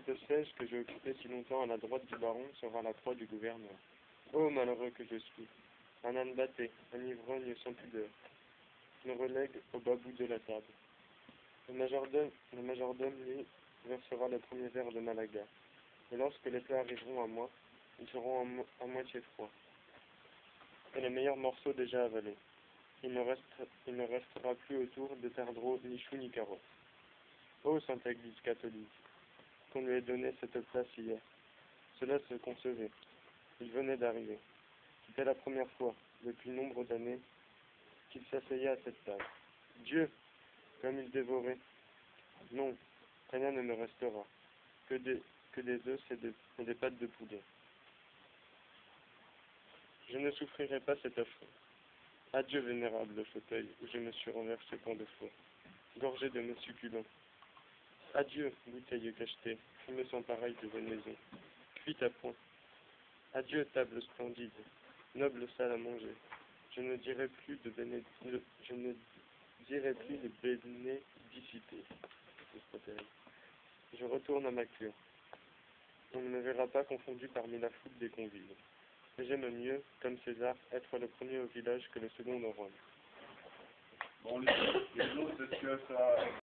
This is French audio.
Ce siège que j'ai occupé si longtemps à la droite du baron sera la proie du gouverneur. Oh, malheureux que je suis! Un âne batté, un ivrogne sans pudeur, me relègue au bas bout de la table. Le majordome, lui, versera le premier verre de Malaga, et lorsque les plats arriveront à moi, ils seront à moitié froids, et les meilleurs morceaux déjà avalés. Il ne restera plus autour de perdreaux ni choux ni carottes. Ô Sainte Église catholique, qu'on lui ait donné cette place hier. Cela se concevait. Il venait d'arriver. C'était la première fois, depuis nombre d'années, qu'il s'asseyait à cette table. Dieu, comme il dévorait. Non, rien ne me restera, que des œufs et des pâtes de poulet. Je ne souffrirai pas cet affront. Adieu, vénérable fauteuil où je me suis renversé tant de fois, gorgé de mes succulents. Adieu, bouteille cachetée, fumée sans pareil de venaison, cuite à point. Adieu, table splendide, noble salle à manger. Je ne dirai plus de bénédicité. C'est pas terrible. Je retourne à ma cure. On ne me verra pas confondu parmi la foule des convives. Mais j'aime mieux, comme César, être le premier au village que le second en Rome. Bon, les autres, est-ce que ça...